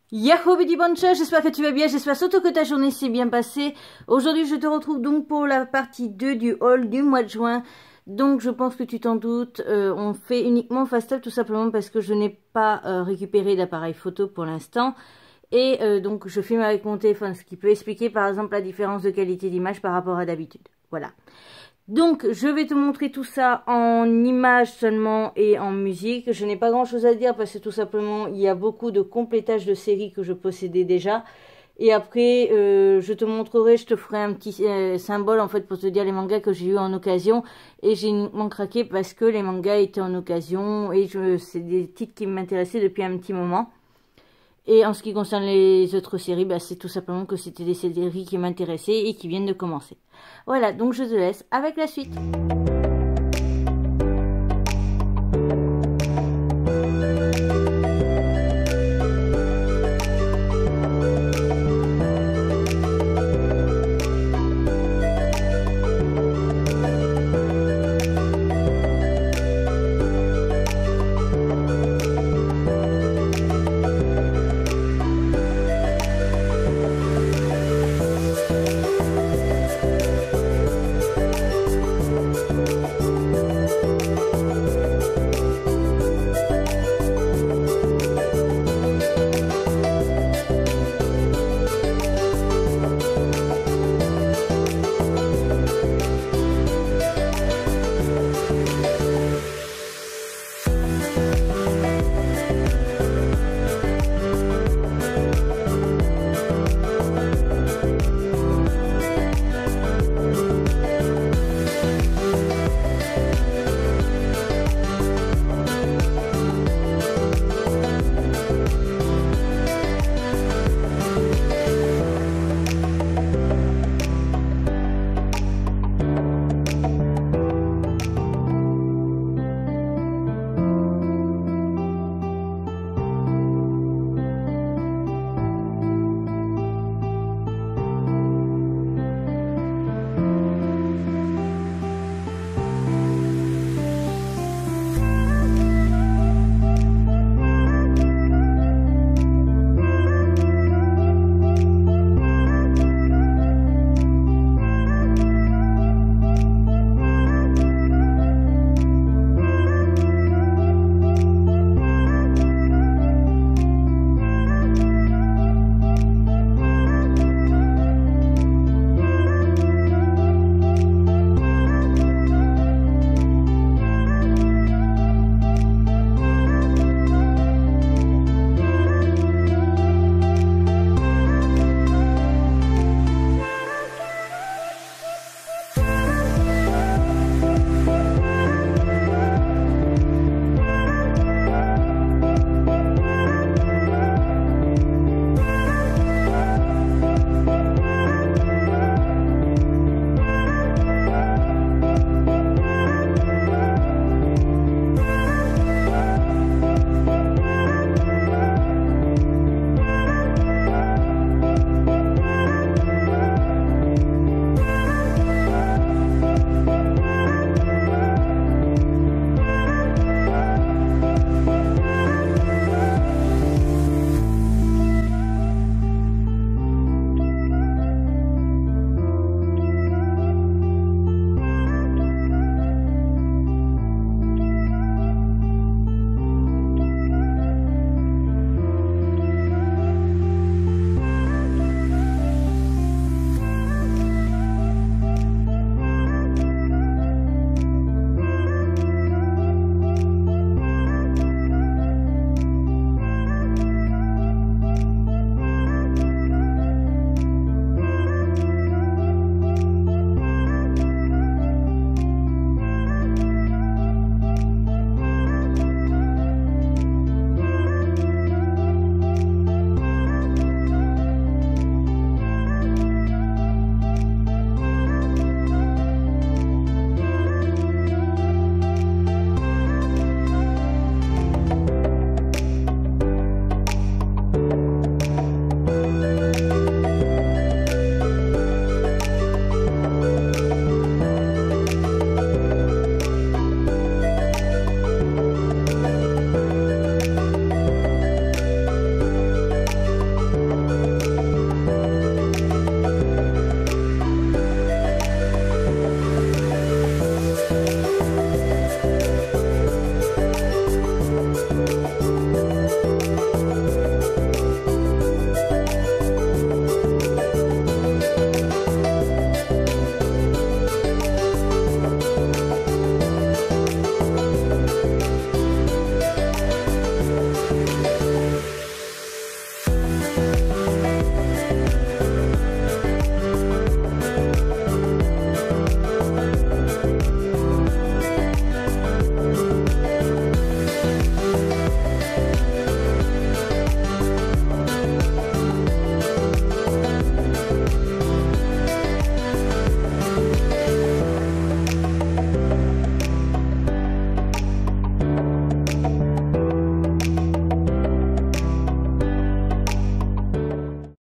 Yahoo Betty Boncha, j'espère que tu vas bien, j'espère surtout que ta journée s'est bien passée. Aujourd'hui je te retrouve donc pour la partie 2 du haul du mois de juin. Donc je pense que tu t'en doutes, on fait uniquement FastTap tout simplement parce que je n'ai pas récupéré d'appareil photo pour l'instant. Et donc je filme avec mon téléphone, ce qui peut expliquer par exemple la différence de qualité d'image par rapport à d'habitude. Voilà. Donc, je vais te montrer tout ça en images seulement et en musique. Je n'ai pas grand chose à dire parce que tout simplement, il y a beaucoup de complétage de séries que je possédais déjà. Et après, je te montrerai, je te ferai un petit symbole en fait pour te dire les mangas que j'ai eu en occasion. Et j'ai uniquement craqué parce que les mangas étaient en occasion et c'est des titres qui m'intéressaient depuis un petit moment. Et en ce qui concerne les autres séries, bah, c'est tout simplement que c'était des séries qui m'intéressaient et qui viennent de commencer. Voilà, donc je te laisse avec la suite.